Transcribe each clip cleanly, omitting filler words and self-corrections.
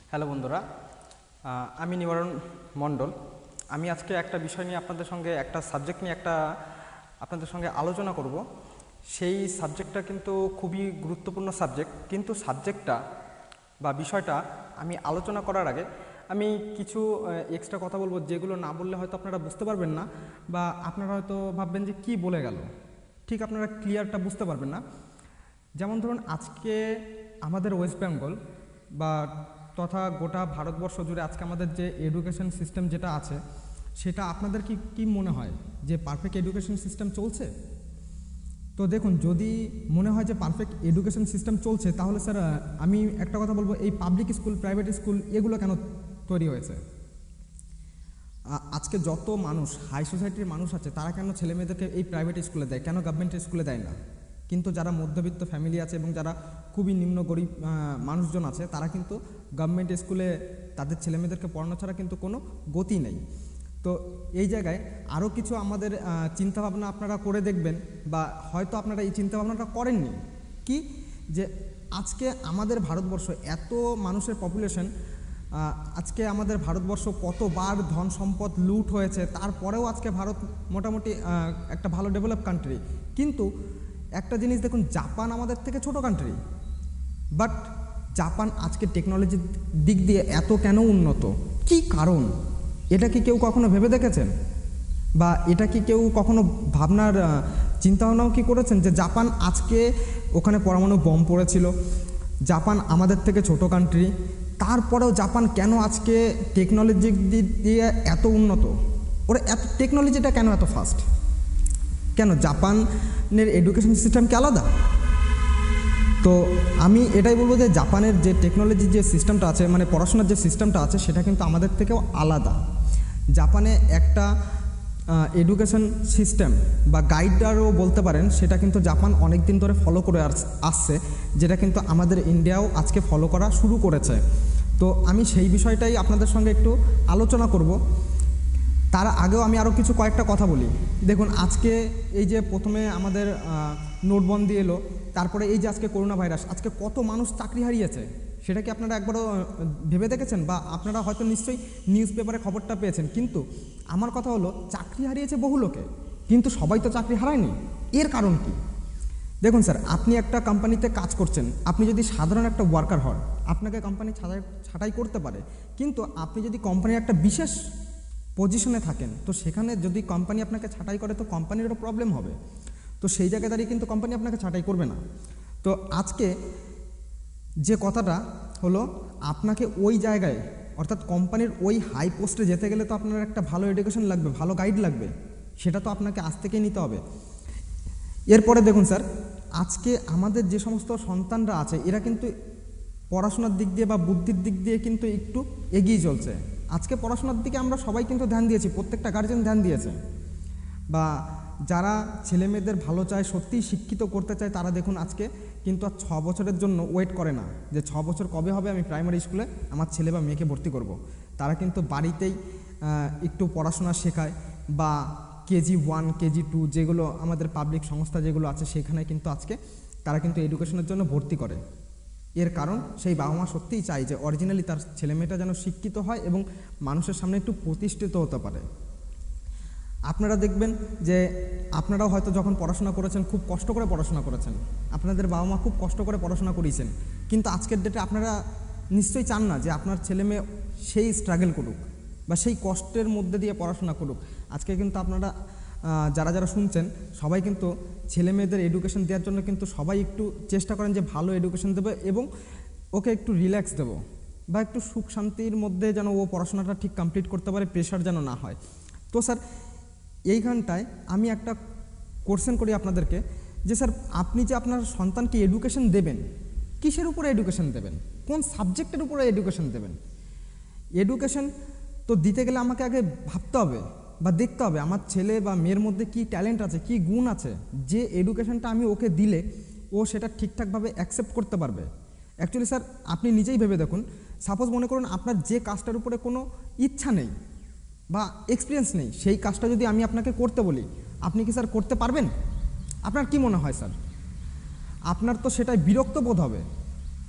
Hello বন্ধুরা, আমি নিবারণ মণ্ডল। আমি আজকে একটা বিষয় নিয়ে আপনাদের সঙ্গে একটা সাবজেক্ট নিয়ে আপনাদের সঙ্গে আলোচনা করব। সেই সাবজেক্টটা কিন্তু খুবই গুরুত্বপূর্ণ সাবজেক্ট, কিন্তু সাবজেক্টটা বা বিষয়টা আমি আলোচনা করার আগে আমি কিছু এক্সট্রা কথা বলবো, যেগুলো না বললে হয়তো আপনারা বুঝতে পারবেন না, বা আপনারা হয়তো ভাববেন যে কি বলে গেল, ঠিক আপনারা ক্লিয়ারটা বুঝতে পারবেন না। যেমন ধরুন, আজকে আমাদের ওয়েস্ট বেঙ্গল বা তথা গোটা ভারতবর্ষ জুড়ে আজকে আমাদের যে এডুকেশন সিস্টেম যেটা আছে, সেটা আপনাদের কি মনে হয় যে পারফেক্ট এডুকেশন সিস্টেম চলছে? তো দেখুন, যদি মনে হয় যে পারফেক্ট এডুকেশন সিস্টেম চলছে, তাহলে স্যার আমি একটা কথা বলবো, এই পাবলিক স্কুল, প্রাইভেট স্কুল এগুলো কেন তৈরি হয়েছে? আজকে যত মানুষ হাই সোসাইটির মানুষ আছে, তারা কেন ছেলে মেয়েদেরকে এই প্রাইভেট স্কুলে দেয়, কেন গভর্নমেন্ট স্কুলে দেয় না? কিন্তু যারা মধ্যবিত্ত ফ্যামিলি আছে এবং যারা খুবই নিম্ন গরিব মানুষজন আছে, তারা কিন্তু গভর্নমেন্ট স্কুলে তাদের ছেলেমেয়েদেরকে পড়ানো ছাড়া কিন্তু কোনো গতি নেই। তো এই জায়গায় আরও কিছু আমাদের চিন্তাভাবনা আপনারা করে দেখবেন, বা হয়তো আপনারা এই চিন্তাভাবনাটা করেননি, কি যে আজকে আমাদের ভারতবর্ষ এত মানুষের পপুলেশন, আজকে আমাদের ভারতবর্ষ কতবার ধন সম্পদ লুট হয়েছে, তারপরেও আজকে ভারত মোটামুটি একটা ভালো ডেভেলপ কান্ট্রি। কিন্তু একটা জিনিস দেখুন, জাপান আমাদের থেকে ছোট কান্ট্রি, বাট জাপান আজকে টেকনোলজির দিক দিয়ে এত কেন উন্নত? কি কারণ? এটা কি কেউ কখনো ভেবে দেখেছেন? বা এটা কি কেউ কখনো ভাবনার চিন্তাভাবনাও কি করেছেন যে জাপান আজকে ওখানে পরমাণু বোম পড়েছিল, জাপান আমাদের থেকে ছোট কান্ট্রি, তারপরেও জাপান কেন আজকে টেকনোলজির দিক দিয়ে এত উন্নত? ওরা এত টেকনোলজিটা কেন এত ফাস্ট? কেন জাপানের এডুকেশন সিস্টেম কি আলাদা? তো আমি এটাই বলবো যে জাপানের যে টেকনোলজির যে সিস্টেমটা আছে, মানে পড়াশোনার যে সিস্টেমটা আছে, সেটা কিন্তু আমাদের থেকেও আলাদা। জাপানে একটা এডুকেশন সিস্টেম বা গাইডারও বলতে পারেন, সেটা কিন্তু জাপান অনেক দিন ধরে ফলো করে আসছে, যেটা কিন্তু আমাদের ইন্ডিয়াও আজকে ফলো করা শুরু করেছে। তো আমি সেই বিষয়টাই আপনাদের সঙ্গে একটু আলোচনা করব। তার আগেও আমি আরও কয়েকটা কথা বলি। দেখুন, আজকে এই যে প্রথমে আমাদের নোটবন্দি এলো, তারপরে এই যে আজকে করোনা ভাইরাস, আজকে কত মানুষ চাকরি হারিয়েছে, সেটা কি আপনারা একবারও ভেবে দেখেছেন? বা আপনারা হয়তো নিশ্চয়ই নিউজ পেপারে খবরটা পেয়েছেন, কিন্তু আমার কথা হলো, চাকরি হারিয়েছে বহু লোকে, কিন্তু সবাই তো চাকরি হারায়নি। এর কারণ কি? দেখুন স্যার, আপনি একটা কোম্পানিতে কাজ করছেন, আপনি যদি সাধারণ একটা ওয়ার্কার হন, আপনাকে কোম্পানি ছাঁটাই করতে পারে, কিন্তু আপনি যদি কোম্পানির একটা বিশেষ পজিশনে থাকেন, তো সেখানে যদি কোম্পানি আপনাকে ছাঁটাই করে, তো কোম্পানিরও প্রবলেম হবে। তো সেই জায়গায় দাঁড়িয়ে কিন্তু কোম্পানি আপনাকে ছাঁটাই করবে না। তো আজকে যে কথাটা হলো, আপনাকে ওই জায়গায়, অর্থাৎ কোম্পানির ওই হাই পোস্টে যেতে গেলে তো আপনার একটা ভালো এডুকেশন লাগবে, ভালো গাইড লাগবে, সেটা তো আপনাকে আজ থেকেই নিতে হবে। এরপরে দেখুন স্যার, আজকে আমাদের যে সমস্ত সন্তানরা আছে, এরা কিন্তু পড়াশোনার দিক দিয়ে বা বুদ্ধির দিক দিয়ে কিন্তু একটু এগিয়ে চলছে। আজকে পড়াশোনার দিকে আমরা সবাই কিন্তু ধ্যান দিয়েছি, প্রত্যেকটা গার্জেন ধ্যান দিয়েছে, বা যারা ছেলেমেয়েদের ভালো চায়, সত্যিই শিক্ষিত করতে চায়, তারা দেখুন আজকে কিন্তু আর 6 বছরের জন্য ওয়েট করে না যে 6 বছর কবে হবে আমি প্রাইমারি স্কুলে আমার ছেলে বা মেয়েকে ভর্তি করব। তারা কিন্তু বাড়িতেই একটু পড়াশোনা শেখায়, বা কেজি 1, কেজি 2 যেগুলো আমাদের পাবলিক সংস্থা যেগুলো আছে, সেখানে কিন্তু আজকে তারা কিন্তু এডুকেশনের জন্য ভর্তি করে। এর কারণ সেই বাবা মা সত্যিই চায় যে অরিজিনালি তার ছেলেমেয়েটা যেন শিক্ষিত হয় এবং মানুষের সামনে একটু প্রতিষ্ঠিত হতে পারে। আপনারা দেখবেন যে আপনারাও হয়তো যখন পড়াশোনা করেছেন, খুব কষ্ট করে পড়াশোনা করেছেন, আপনাদের বাবা মা খুব কষ্ট করে পড়াশোনা করিয়েছেন, কিন্তু আজকের ডেটে আপনারা নিশ্চয়ই চান না যে আপনার ছেলে মেয়ে সেই স্ট্রাগল করুক বা সেই কষ্টের মধ্যে দিয়ে পড়াশোনা করুক। আজকে কিন্তু আপনারা যারা যারা শুনছেন, সবাই কিন্তু ছেলে মেয়েদের এডুকেশন দেওয়ার জন্য কিন্তু সবাই একটু চেষ্টা করেন যে ভালো এডুকেশন দেবে এবং ওকে একটু রিল্যাক্স দেবো, বা একটু সুখ শান্তির মধ্যে যেন ও পড়াশোনাটা ঠিক কমপ্লিট করতে পারে, প্রেশার যেন না হয়। তো স্যার, এইখানটায় আমি একটা কোশ্চেন করি আপনাদেরকে, যে স্যার, আপনি যে আপনার সন্তানকে এডুকেশন দেবেন, কিসের উপরে এডুকেশন দেবেন, কোন সাবজেক্টের উপরে এডুকেশন দেবেন? এডুকেশন তো দিতে গেলে আমাকে আগে ভাবতে হবে বা দেখতে হবে আমার ছেলে বা মেয়ের মধ্যে কী ট্যালেন্ট আছে, কী গুণ আছে, যে এডুকেশনটা আমি ওকে দিলে ও সেটা ঠিকঠাকভাবে অ্যাকসেপ্ট করতে পারবে। অ্যাকচুয়ালি স্যার, আপনি নিজেই ভেবে দেখুন, সাপোজ মনে করুন আপনার যে কাজটার উপরে কোনো ইচ্ছা নেই বা এক্সপিরিয়েন্স নেই, সেই কাজটা যদি আমি আপনাকে করতে বলি, আপনি কি স্যার করতে পারবেন? আপনার কি মনে হয় স্যার? আপনার তো সেটাই বিরক্ত বোধ হবে।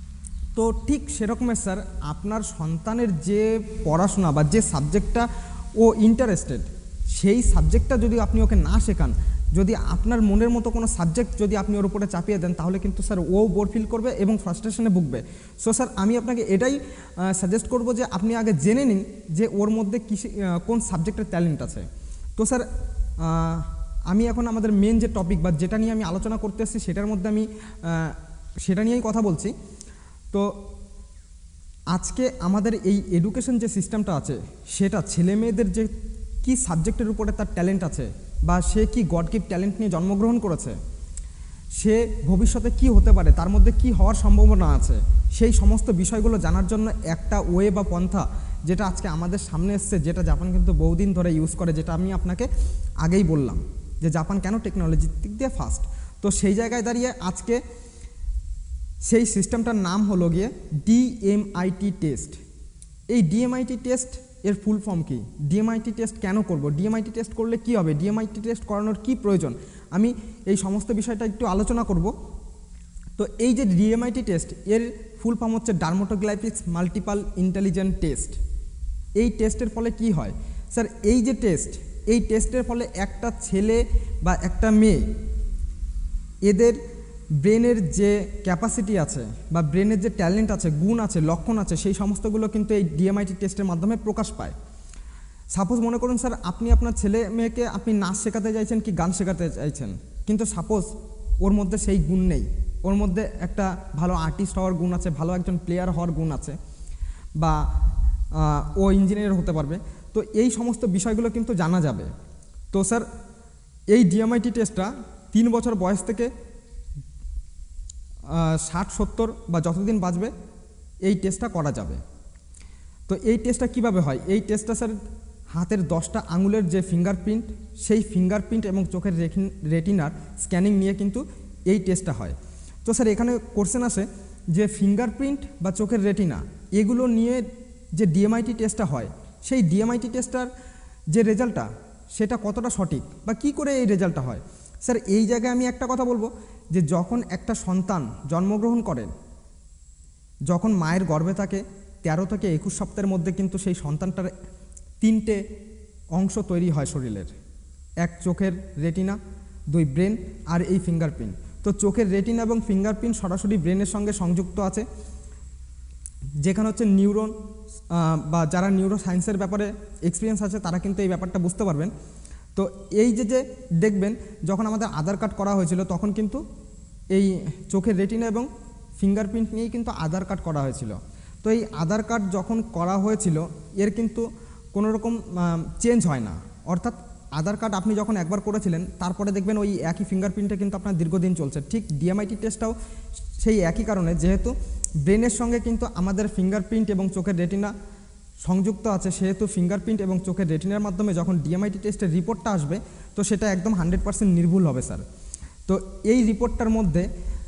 তো ঠিক সেরকমের স্যার আপনার সন্তানের যে পড়াশোনা বা যে সাবজেক্টটা ও ইন্টারেস্টেড, সেই সাবজেক্টটা যদি আপনি ওকে না শেখান, যদি আপনার মনের মতো কোনো সাবজেক্ট যদি আপনি ওর উপরে চাপিয়ে দেন, তাহলে কিন্তু স্যার ও বোর ফিল করবে এবং ফ্রাস্ট্রেশনে ভুগবে। সো স্যার আমি আপনাকে এটাই সাজেস্ট করব যে আপনি আগে জেনে নিন যে ওর মধ্যে কোন সাবজেক্টের ট্যালেন্ট আছে। তো স্যার আমি এখন আমাদের মেন যে টপিক বা যেটা নিয়ে আমি আলোচনা করতে এসেছি সেটার মধ্যে আমি সেটা নিয়েই কথা বলছি। তো আজকে আমাদের এই এডুকেশন যে সিস্টেমটা আছে সেটা ছেলে মেয়েদের যে কী সাবজেক্টের উপরে তার ট্যালেন্ট আছে বা সে কি গড গিফট ট্যালেন্ট নিয়ে জন্মগ্রহণ করেছে, সে ভবিষ্যতে কি হতে পারে, তার মধ্যে কি হওয়ার সম্ভাবনা আছে, সেই সমস্ত বিষয়গুলো জানার জন্য একটা ওয়ে বা পন্থা যেটা আজকে আমাদের সামনে এসছে, যেটা জাপান কিন্তু বহুদিন ধরে ইউজ করে, যেটা আমি আপনাকে আগেই বললাম যে জাপান কেন টেকনোলজির দিক দিয়ে ফার্স্ট। তো সেই জায়গায় দাঁড়িয়ে আজকে সেই সিস্টেমটার নাম হলো গিয়ে ডিএমআইটি টেস্ট। এই ডিএমআইটি টেস্ট এর ফুল ফর্ম কি, ডিএমআইটি টেস্ট কেন করব, ডিএমআইটি টেস্ট করলে কি হবে, ডিএমআইটি টেস্ট করানোর কি প্রয়োজন, আমি এই সমস্ত বিষয়টা একটু আলোচনা করব। তো এই যে ডিএমআইটি টেস্ট এর ফুল ফর্ম হচ্ছে ডার্মাটোগ্লাইফিক্স মাল্টিপল ইন্টেলিজেন্ট টেস্ট। এই টেস্টের ফলে কি হয় স্যার, এই যে টেস্ট, এই টেস্টের ফলে একটা ছেলে বা একটা মেয়ে এদের ব্রেনের যে ক্যাপাসিটি আছে বা ব্রেনের যে ট্যালেন্ট আছে, গুণ আছে, লক্ষণ আছে, সেই সমস্তগুলো কিন্তু এই ডিএমআইটি টেস্টের মাধ্যমে প্রকাশ পায়। সাপোজ মনে করুন স্যার আপনি আপনার ছেলে মেয়েকে আপনি নাচ শেখাতে চাইছেন কি গান শেখাতে চাইছেন, কিন্তু সাপোজ ওর মধ্যে সেই গুণ নেই, ওর মধ্যে একটা ভালো আর্টিস্ট হওয়ার গুণ আছে, ভালো একজন প্লেয়ার হওয়ার গুণ আছে, বা ও ইঞ্জিনিয়ার হতে পারবে। তো এই সমস্ত বিষয়গুলো কিন্তু জানা যাবে। তো স্যার এই ডিএমআইটি টেস্টটা 3 বছর বয়স থেকে 60-70 বা যতদিন বাঁচবে এই টেস্টটা করা যাবে। তো এই টেস্টটা কিভাবে হয়, এই টেস্টটা স্যার হাতের 10টা আঙুলের যে ফিঙ্গারপ্রিন্ট, সেই ফিঙ্গারপ্রিন্ট এবং চোখের রেটিনার স্ক্যানিং নিয়ে কিন্তু এই টেস্টটা হয়। তো স্যার এখানে কোশ্চেন আসে যে ফিঙ্গারপ্রিন্ট বা চোখের রেটিনা এগুলো নিয়ে যে ডিএমআইটি টেস্টটা হয়, সেই ডিএমআইটি টেস্টটার যে রেজাল্টটা সেটা কতটা সঠিক বা কি করে এই রেজাল্টটা হয়। স্যার এই জায়গায় আমি একটা কথা বলবো যে যখন একটা সন্তান জন্মগ্রহণ করেন, যখন মায়ের গর্ভে থাকে 13 থেকে 21 সপ্তাহের মধ্যে কিন্তু সেই সন্তানটার 3টে অংশ তৈরি হয় শরীরের, এক চোখের রেটিনা, 2 ব্রেন আর এই ফিঙ্গারপ্রিন্ট। তো চোখের রেটিনা এবং ফিঙ্গারপ্রিন্ট সরাসরি ব্রেনের সঙ্গে সংযুক্ত আছে, যেখানে হচ্ছে নিউরন বা যারা নিউরো সায়েন্সের ব্যাপারে এক্সপিরিয়েন্স আছে তারা কিন্তু এই ব্যাপারটা বুঝতে পারবেন। তো এই যে দেখবেন যখন আমাদের আধার কার্ড করা হয়েছিল তখন কিন্তু এই চোখের রেটিনা এবং ফিঙ্গারপ্রিন্ট নিয়েই কিন্তু আধার কার্ড করা হয়েছিল। তো এই আধার কার্ড যখন করা হয়েছিল এর কিন্তু কোনো রকম চেঞ্জ হয় না, অর্থাৎ আধার কার্ড আপনি যখন একবার করেছিলেন তারপরে দেখবেন ওই একই ফিঙ্গারপ্রিন্টে কিন্তু আপনার দীর্ঘদিন চলছে। ঠিক ডিএমআইটি টেস্টটাও সেই একই কারণে, যেহেতু ব্রেনের সঙ্গে কিন্তু আমাদের ফিঙ্গারপ্রিন্ট এবং চোখের রেটিনা সংযুক্ত আছে, সেহেতু ফিঙ্গারপ্রিন্ট এবং চোখের রেটিনার মাধ্যমে যখন ডিএমআইটি টেস্টের রিপোর্টটা আসবে তো সেটা একদম 100% নির্ভুল হবে স্যার। তো এই রিপোর্টটার মধ্যে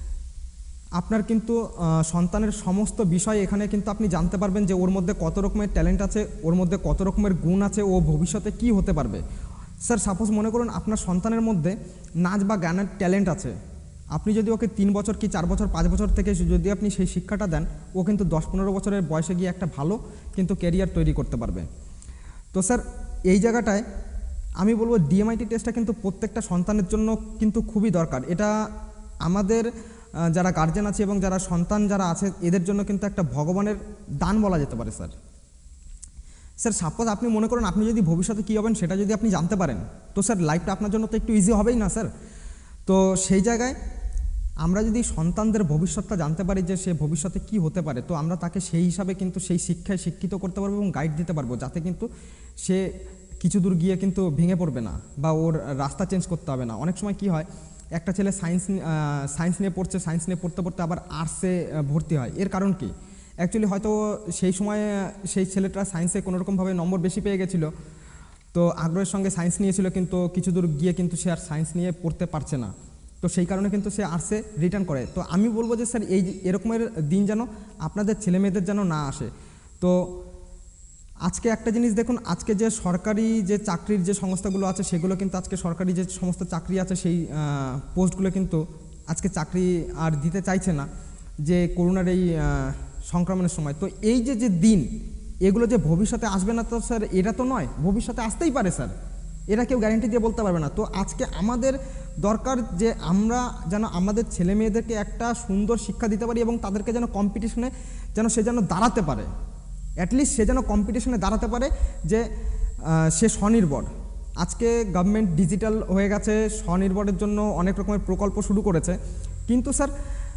আপনার কিন্তু সন্তানের সমস্ত বিষয় এখানে কিন্তু আপনি জানতে পারবেন যে ওর মধ্যে কত রকমের ট্যালেন্ট আছে, ওর মধ্যে কত রকমের গুণ আছে, ও ভবিষ্যতে কি হতে পারবে। স্যার সাপোজ মনে করুন আপনার সন্তানের মধ্যে নাচ বা গানের ট্যালেন্ট আছে, আপনি যদি ওকে 3 বছর কি 4 বছর 5 বছর থেকে যদি আপনি সেই শিক্ষাটা দেন, ও কিন্তু 10-15 বছরের বয়সে গিয়ে একটা ভালো কিন্তু ক্যারিয়ার তৈরি করতে পারবে। তো স্যার এই জায়গাটায় আমি বলবো ডিএমআইটি টেস্টটা কিন্তু প্রত্যেকটা সন্তানের জন্য কিন্তু খুবই দরকার। এটা আমাদের যারা গার্জেন আছে এবং যারা সন্তান যারা আছে এদের জন্য কিন্তু একটা ভগবানের দান বলা যেতে পারে স্যার। স্যার সাপোজ আপনি মনে করেন আপনি যদি ভবিষ্যতে কী হবেন সেটা যদি আপনি জানতে পারেন, তো স্যার লাইফটা আপনার জন্য তো একটু ইজি হবেই না স্যার। তো সেই জায়গায় আমরা যদি সন্তানদের ভবিষ্যৎটা জানতে পারি যে সে ভবিষ্যতে কি হতে পারে, তো আমরা তাকে সেই হিসাবে কিন্তু সেই শিক্ষায় শিক্ষিত করতে পারবো এবং গাইড দিতে পারবো, যাতে কিন্তু সে কিছু দূর গিয়ে কিন্তু ভেঙে পড়বে না বা ওর রাস্তা চেঞ্জ করতে হবে না। অনেক সময় কি হয়, একটা ছেলে সায়েন্স নিয়ে পড়ছে, সায়েন্স নিয়ে পড়তে পড়তে আবার আর্টসে ভর্তি হয়, এর কারণ কি? অ্যাকচুয়ালি হয়তো সেই সময়ে সেই ছেলেটা সায়েন্সে কোনোরকমভাবে নম্বর বেশি পেয়ে গেছিলো, তো আগ্রহের সঙ্গে সায়েন্স নিয়েছিল, কিন্তু কিছু দূর গিয়ে কিন্তু সে আর সায়েন্স নিয়ে পড়তে পারছে না, তো সেই কারণে কিন্তু সে আর্টসে রিটার্ন করে। তো আমি বলবো যে স্যার এই এরকমের দিন যেন আপনাদের ছেলেমেয়েদের যেন না আসে। তো আজকে একটা জিনিস দেখুন, আজকে যে সরকারি যে চাকরির যে সংস্থাগুলো আছে সেগুলো কিন্তু আজকে সরকারি যে সমস্ত চাকরি আছে সেই পোস্টগুলো কিন্তু আজকে চাকরি আর দিতে চাইছে না, যে করোনার এই সংক্রমণের সময়। তো এই যে যে দিন, এগুলো যে ভবিষ্যতে আসবে না তো স্যার এটা তো নয়, ভবিষ্যতে আসতেই পারে স্যার, এরা কেউ গ্যারেন্টি দিয়ে বলতে পারবে না। তো আজকে আমাদের দরকার যে আমরা যেন আমাদের ছেলে মেয়েদেরকে একটা সুন্দর শিক্ষা দিতে পারি এবং তাদেরকে যেন কম্পিটিশনে সে যেন দাঁড়াতে পারে, অ্যাটলিস্ট সে যেন কম্পিটিশনে দাঁড়াতে পারে যে সে স্বনির্ভর। আজকে গভর্নমেন্ট ডিজিটাল হয়ে গেছে, স্বনির্ভরের জন্য অনেক রকমের প্রকল্প শুরু করেছে, কিন্তু স্যার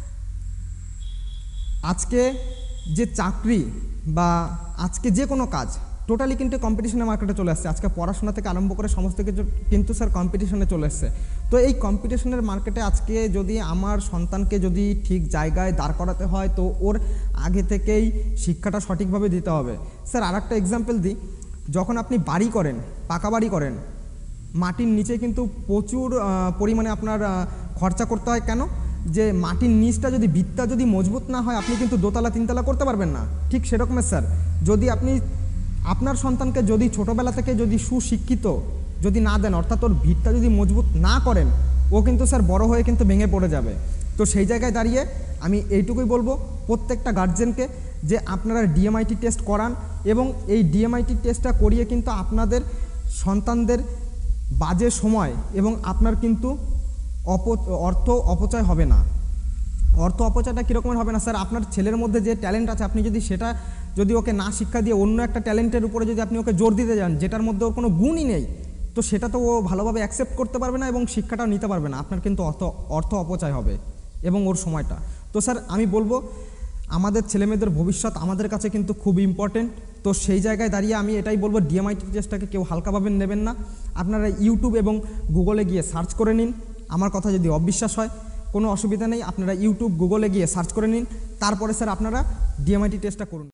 আজকে যে চাকরি বা আজকে যে কোনো কাজ টোটালি কিন্তু কম্পিটিশনের মার্কেটে চলে আসছে। আজকে পড়াশোনা থেকে আরম্ভ করে সমস্ত কিছু কিন্তু স্যার কম্পিটিশনে চলে এসছে। তো এই কম্পিটিশনের মার্কেটে আজকে যদি আমার সন্তানকে যদি ঠিক জায়গায় দাঁড় করাতে হয় তো ওর আগে থেকেই শিক্ষাটা সঠিকভাবে দিতে হবে। স্যার আর একটা এক্সাম্পল দিই, যখন আপনি বাড়ি করেন, পাকা বাড়ি করেন, মাটির নিচে কিন্তু প্রচুর পরিমাণে আপনার খরচা করতে হয়। কেন? যে মাটির নিচটা যদি ভিতটা যদি মজবুত না হয় আপনি কিন্তু দোতলা তিনতলা করতে পারবেন না। ঠিক সেরকমের স্যার যদি আপনি আপনার সন্তানকে যদি ছোটোবেলা থেকে যদি সুশিক্ষিত যদি না দেন, অর্থাৎ ওর ভিতটা যদি মজবুত না করেন, ও কিন্তু স্যার বড় হয়ে কিন্তু ভেঙে পড়ে যাবে। তো সেই জায়গায় দাঁড়িয়ে আমি এইটুকুই বলবো প্রত্যেকটা গার্জেনকে যে আপনারা ডিএমআইটি টেস্ট করান এবং এই ডিএমআইটি টেস্টটা করিয়ে কিন্তু আপনাদের সন্তানদের বাজে সময় এবং আপনার কিন্তু অর্থ অপচয় হবে না। অর্থ অপচয়টা কীরকমের হবে না স্যার, আপনার ছেলের মধ্যে যে ট্যালেন্ট আছে আপনি যদি সেটা যদি ওকে না শিক্ষা দিয়ে অন্য একটা ট্যালেন্টের উপরে যদি আপনি ওকে জোর দিতে যান যেটার মধ্যে ওর কোনো গুণই নেই, তো সেটা তো ও ভালোভাবে অ্যাকসেপ্ট করতে পারবে না এবং শিক্ষাটাও নিতে পারবে না। আপনার কিন্তু অর্থ অপচয় হবে এবং ওর সময়টা। তো স্যার আমি বলবো আমাদের ছেলেমেয়েদের ভবিষ্যৎ আমাদের কাছে কিন্তু খুব ইম্পর্টেন্ট। তো সেই জায়গায় দাঁড়িয়ে আমি এটাই বলবো ডিএমআইটি টেস্টটাকে কেউ হালকাভাবে নেবেন না। আপনারা ইউটিউব এবং গুগলে গিয়ে সার্চ করে নিন। আমার কথা যদি অবিশ্বাস হয় কোনো অসুবিধা নেই, আপনারা ইউটিউব গুগলে গিয়ে সার্চ করে নিন, তারপরে স্যার আপনারা ডিএমআইটি টেস্টটা করুন।